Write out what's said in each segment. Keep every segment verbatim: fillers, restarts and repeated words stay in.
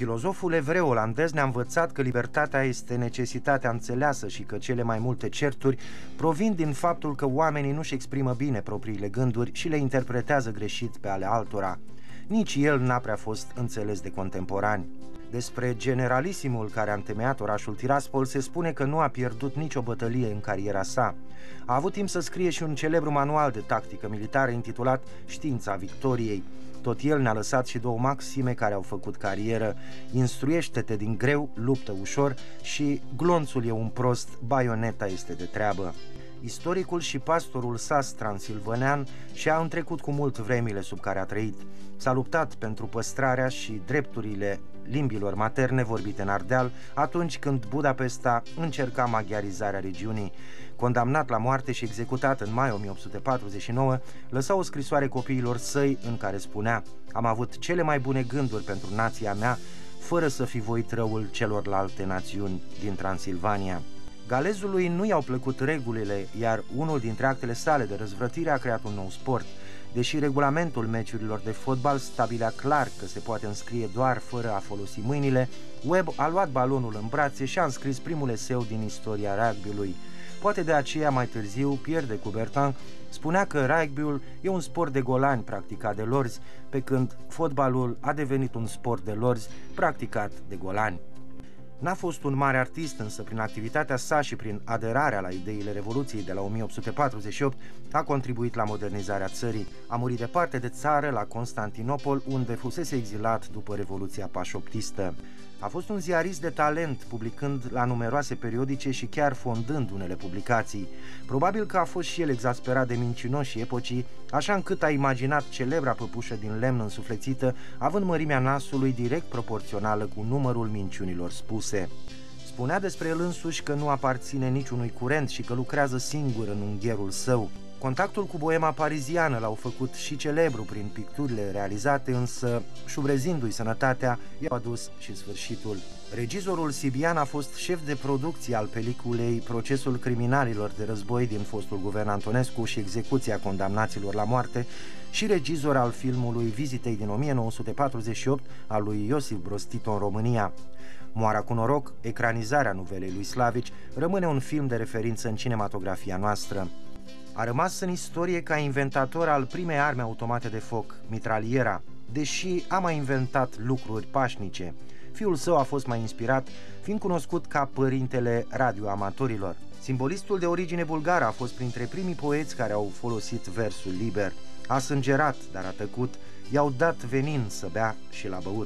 Filozoful evreu olandez ne-a învățat că libertatea este necesitatea înțeleasă și că cele mai multe certuri provin din faptul că oamenii nu-și exprimă bine propriile gânduri și le interpretează greșit pe ale altora. Nici el n-a prea fost înțeles de contemporani. Despre generalisimul care a întemeiat orașul Tiraspol se spune că nu a pierdut nicio bătălie în cariera sa. A avut timp să scrie și un celebru manual de tactică militară intitulat Știința Victoriei. Tot el ne-a lăsat și două maxime care au făcut carieră: instruiește-te din greu, luptă ușor, și glonțul e un prost, baioneta este de treabă. Istoricul și pastorul sas transilvanean și-a întrecut cu mult vremile sub care a trăit. S-a luptat pentru păstrarea și drepturile limbilor materne vorbite în Ardeal atunci când Budapesta încerca maghiarizarea regiunii. Condamnat la moarte și executat în mai o mie opt sute patruzeci și nouă, lăsa o scrisoare copiilor săi în care spunea: „Am avut cele mai bune gânduri pentru nația mea, fără să fi voit răul celorlalte națiuni din Transilvania.” Galezului nu i-au plăcut regulile, iar unul dintre actele sale de răzvrătire a creat un nou sport. Deși regulamentul meciurilor de fotbal stabilea clar că se poate înscrie doar fără a folosi mâinile, Webb a luat balonul în brațe și a înscris primul eseu din istoria rugby-ului. Poate de aceea mai târziu Pierre de Coubertin spunea că rugby-ul e un sport de golani practicat de lorzi, pe când fotbalul a devenit un sport de lorzi practicat de golani. N-a fost un mare artist, însă prin activitatea sa și prin aderarea la ideile Revoluției de la o mie opt sute patruzeci și opt a contribuit la modernizarea țării. A murit departe de țară, la Constantinopol, unde fusese exilat după Revoluția pașoptistă. A fost un ziarist de talent, publicând la numeroase periodice și chiar fondând unele publicații. Probabil că a fost și el exasperat de mincinoșii epocii, așa încât a imaginat celebra păpușă din lemn însuflețită, având mărimea nasului direct proporțională cu numărul minciunilor spuse. Spunea despre el însuși că nu aparține niciunui curent și că lucrează singur în ungherul său. Contactul cu boema pariziană l-au făcut și celebru prin picturile realizate, însă, șubrezindu-i sănătatea, i-a adus și sfârșitul. Regizorul sibian a fost șef de producție al peliculei Procesul criminalilor de război din fostul guvern Antonescu și execuția condamnaților la moarte și regizor al filmului Vizitei din o mie nouă sute patruzeci și opt al lui Iosif Broz Tito în România. Moara cu noroc, ecranizarea nuvelei lui Slavici, rămâne un film de referință în cinematografia noastră. A rămas în istorie ca inventator al primei arme automate de foc, mitraliera, deși a mai inventat lucruri pașnice. Fiul său a fost mai inspirat, fiind cunoscut ca părintele radioamatorilor. Simbolistul de origine bulgară a fost printre primii poeți care au folosit versul liber. A sângerat, dar a tăcut, i-au dat venin să bea și l-a băut.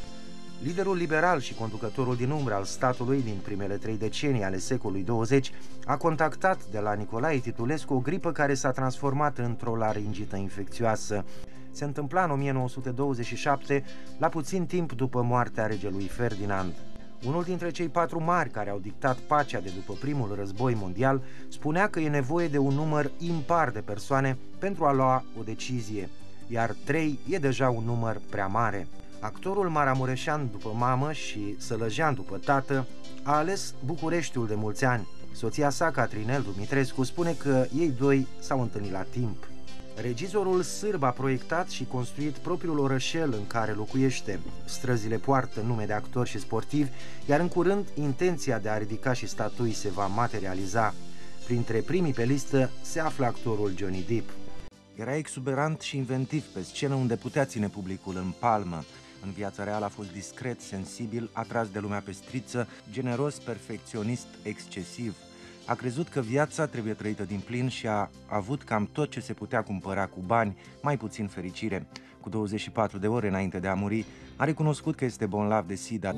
Liderul liberal și conducătorul din umbră al statului din primele trei decenii ale secolului douăzeci a contactat de la Nicolae Titulescu o gripă care s-a transformat într-o laringită infecțioasă. Se întâmpla în o mie nouă sute douăzeci și șapte, la puțin timp după moartea regelui Ferdinand. Unul dintre cei patru mari care au dictat pacea de după primul război mondial spunea că e nevoie de un număr impar de persoane pentru a lua o decizie, iar trei e deja un număr prea mare. Actorul maramureșan după mamă și sălăjean după tată a ales Bucureștiul de mulți ani. Soția sa, Catrinel Dumitrescu, spune că ei doi s-au întâlnit la timp. Regizorul sârb a proiectat și construit propriul orășel în care locuiește. Străzile poartă nume de actori și sportivi, iar în curând intenția de a ridica și statui se va materializa. Printre primii pe listă se află actorul Johnny Depp. Era exuberant și inventiv pe scenă, unde putea ține publicul în palmă. În viața reală a fost discret, sensibil, atras de lumea pestriță, generos, perfecționist, excesiv. A crezut că viața trebuie trăită din plin și a avut cam tot ce se putea cumpăra cu bani, mai puțin fericire. Cu douăzeci și patru de ore înainte de a muri, a recunoscut că este bolnav de SIDA.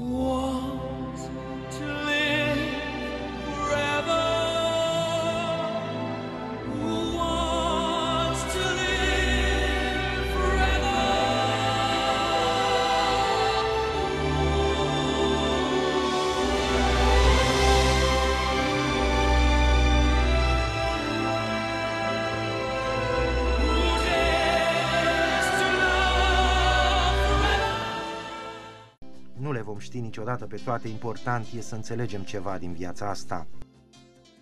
Nu le vom ști niciodată pe toate, important e să înțelegem ceva din viața asta.